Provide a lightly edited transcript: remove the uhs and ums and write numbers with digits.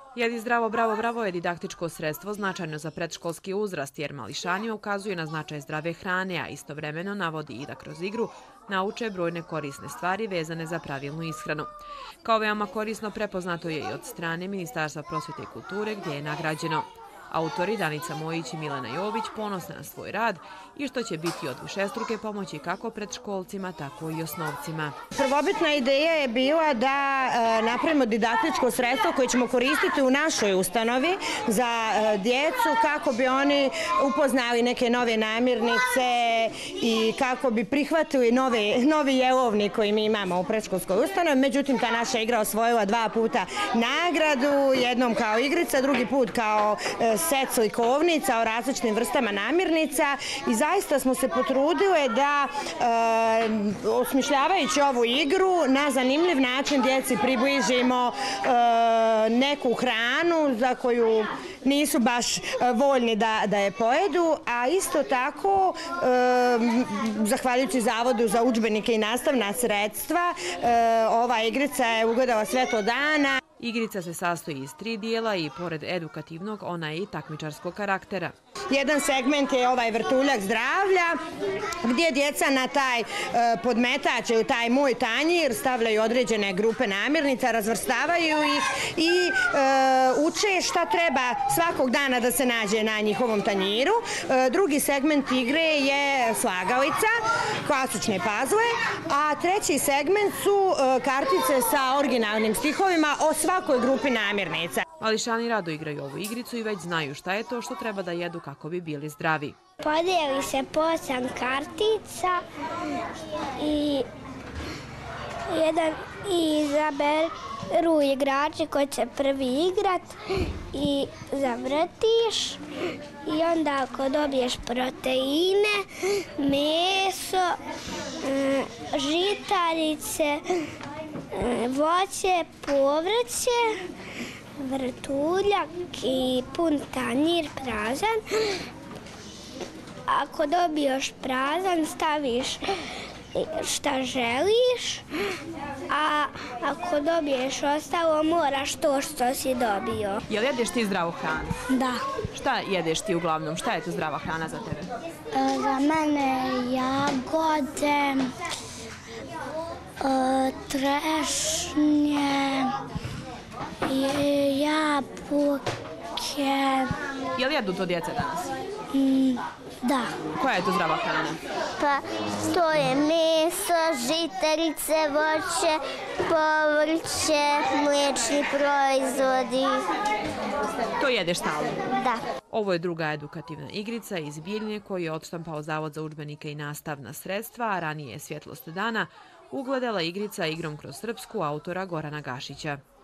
Jedi zdravo, bravo, bravo je didaktičko sredstvo značajno za predškolski uzrast jer mališani ukazuje na značaj zdrave hrane, a istovremeno navodi i da kroz igru nauče brojne korisne stvari vezane za pravilnu ishranu. Kao veoma korisno prepoznato je i od strane Ministarstva prosvjete i kulture gdje je nagrađeno. Autori Danica Mojić i Milena Jović ponosne na svoj rad i što će biti od višestruke pomoći kako predškolcima, tako i osnovcima. Prvobitna ideja je bila da napravimo didaktičko sredstvo koje ćemo koristiti u našoj ustanovi za djecu kako bi oni upoznali neke nove namirnice i kako bi prihvatili novi jelovnik koji mi imamo u predškolskoj ustanovi. Međutim, ta naša igra osvojila 2 puta nagradu, jednom kao igrica, drugi put kao set slikovnica o različitim vrstama namirnica i zaista smo se potrudile da osmišljavajući ovu igru na zanimljiv način djeci približimo neku hranu za koju nisu baš voljni da je pojedu, a isto tako, zahvaljujući Zavodu za udžbenike i nastavna sredstva, ova igrica je ugledala svetlo dana. Igrica se sastoji iz 3 dijela i pored edukativnog ona je i takmičarskog karaktera. Jedan segment je ovaj vrtuljak zdravlja gdje djeca na taj podmetač ili taj moj tanjir stavljaju određene grupe namirnica, razvrstavaju ih i uče šta treba svakog dana da se nađe na njihovom tanjiru. Drugi segment igre je slagalica, klasične pazle, a treći segment su kartice sa originalnim stihovima o svakoj grupi namirnica. Mališani rado igraju ovu igricu i već znaju šta je to što treba da jedu kako bi bili zdravi. Podijeli se po 8 kartica i izaberu igrači koji će prvi igrat i zavrtiš i onda ako dobiješ proteine, meso, žitarice, voće, povrće, vrtuljak i pun tanjir prazan. Ako dobiješ prazan, staviš šta želiš, a ako dobiješ ostalo, moraš to što si dobio. Jel jedeš ti zdravu hranu? Da. Šta jedeš ti uglavnom? Šta je to zdrava hrana za tebe? Za mene jagode, trešnje, jabuke. Jel jedu to djeca danas? Da. Koja je to zdrava hrana? Pa to je meso, žitarice, voće, povrće, mliječni proizvodi. To jedeš stalno? Da. Ovo je druga edukativna igrica iz Bijeljine koju je odštampao Zavod za udžbenike i nastavna sredstva, a ranije je Svjetlost dana ugledala igrica igrom kroz srpsku autora Gorana Gašića.